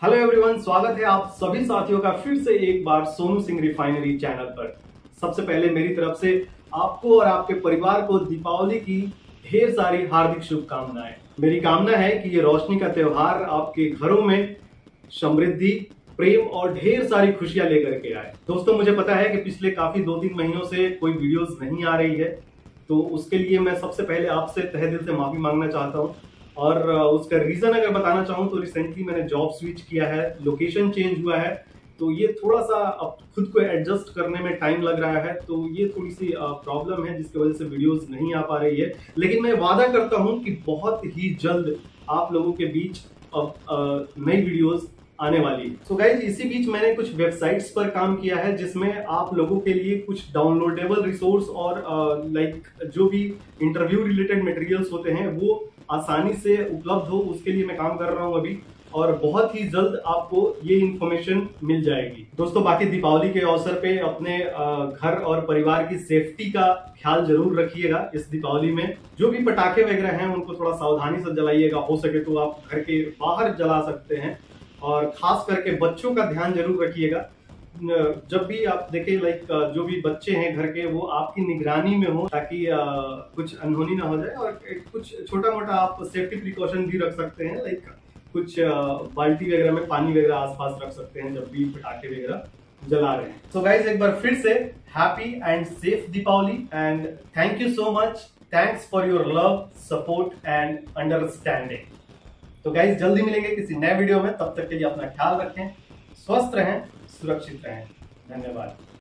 Hello everyone, स्वागत है आप सभी साथियों का फिर से एक बार सोनू सिंह रिफाइनरी चैनल पर। सबसे पहले मेरी तरफ से आपको और आपके परिवार को दीपावली की ढेर सारी हार्दिक शुभकामनाएं। मेरी कामना है कि ये रोशनी का त्योहार आपके घरों में समृद्धि, प्रेम और ढेर सारी खुशियां लेकर के आए। दोस्तों, मुझे पता है कि पिछले काफी 2-3 महीनों से कोई वीडियोस नहीं आ रही है, तो उसके लिए मैं सबसे पहले आपसे तहे दिल से माफी मांगना चाहता हूँ। और उसका रीजन अगर बताना चाहूँ तो रिसेंटली मैंने जॉब स्विच किया है, लोकेशन चेंज हुआ है, तो ये थोड़ा सा अब खुद को एडजस्ट करने में टाइम लग रहा है। तो ये थोड़ी सी प्रॉब्लम है जिसकी वजह से वीडियोस नहीं आ पा रही है, लेकिन मैं वादा करता हूँ कि बहुत ही जल्द आप लोगों के बीच अब नई वीडियोस आने वाली है। सो गाइज, इसी बीच मैंने कुछ वेबसाइट्स पर काम किया है जिसमें आप लोगों के लिए कुछ डाउनलोडेबल रिसोर्स और लाइक जो भी इंटरव्यू रिलेटेड मटेरियल्स होते हैं वो आसानी से उपलब्ध हो, उसके लिए मैं काम कर रहा हूं अभी, और बहुत ही जल्द आपको ये इंफॉर्मेशन मिल जाएगी। दोस्तों, बाकी दीपावली के अवसर पे अपने घर और परिवार की सेफ्टी का ख्याल जरूर रखिएगा। इस दीपावली में जो भी पटाखे वगैरह हैं उनको थोड़ा सावधानी से जलाइएगा। हो सके तो आप घर के बाहर जला सकते हैं, और खास करके बच्चों का ध्यान जरूर रखिएगा। जब भी आप देखें लाइक जो भी बच्चे हैं घर के, वो आपकी निगरानी में हो, ताकि कुछ अनहोनी ना हो जाए। और कुछ छोटा मोटा आप सेफ्टी प्रिकॉशन भी रख सकते हैं, लाइक कुछ बाल्टी वगैरह में पानी वगैरह आसपास रख सकते हैं जब भी पटाखे वगैरह जला रहे हैं। सो गाइज, एक बार फिर से happy and safe Deepawali, and thank you so much. Thanks for your love, support and understanding. तो गाइज, जल्दी मिलेंगे किसी नए वीडियो में। तब तक के लिए अपना ख्याल रखें, स्वस्थ रहें, सुरक्षित रहें। धन्यवाद।